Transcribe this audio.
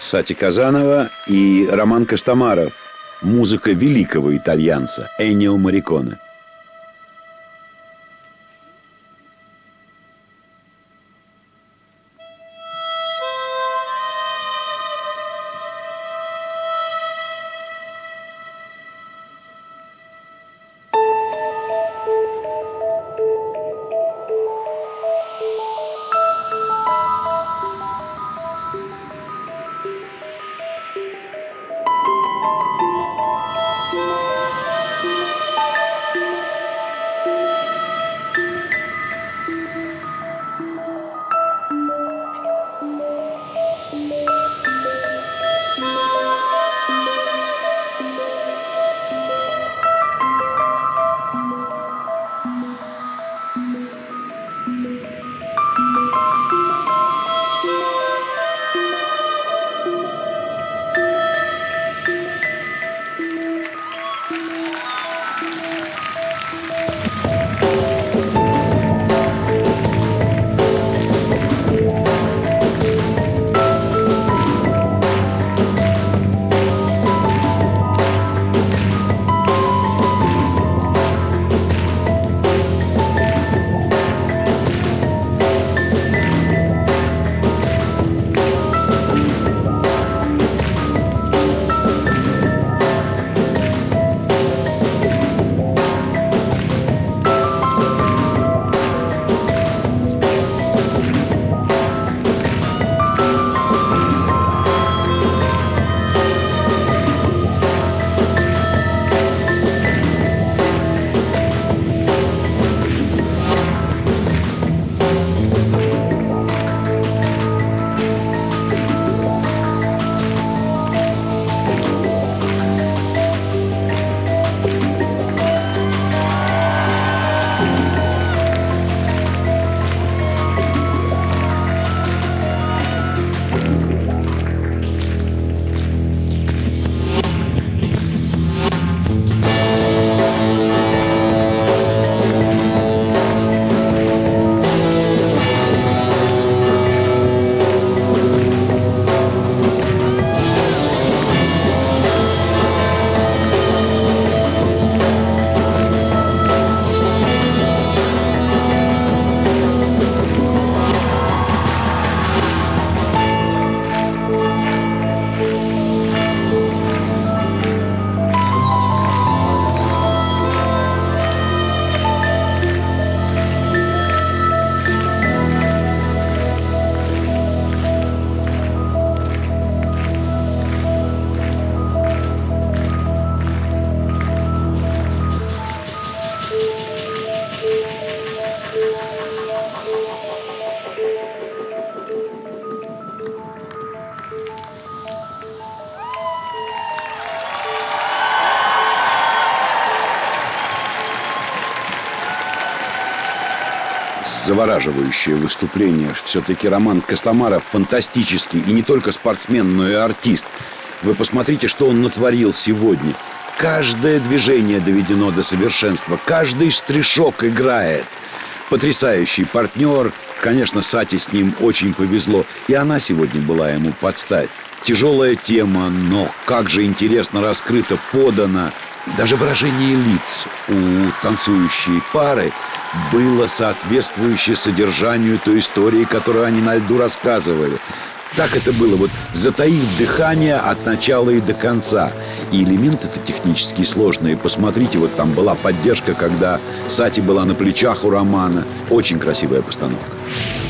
Сати Казанова и Роман Костомаров. Музыка великого итальянца Эннио Морриконе. Завораживающее выступление. Все-таки Роман Костомаров фантастический. И не только спортсмен, но и артист. Вы посмотрите, что он натворил сегодня. Каждое движение доведено до совершенства. Каждый штришок играет. Потрясающий партнер. Конечно, Сати с ним очень повезло. И она сегодня была ему под стать. Тяжелая тема, но как же интересно раскрыто, подано. Даже выражение лиц у танцующей пары было соответствующее содержанию той истории, которую они на льду рассказывали. Так это было, вот затаив дыхание от начала и до конца. И элементы-то технически сложные. Посмотрите, вот там была поддержка, когда Сати была на плечах у Романа. Очень красивая постановка.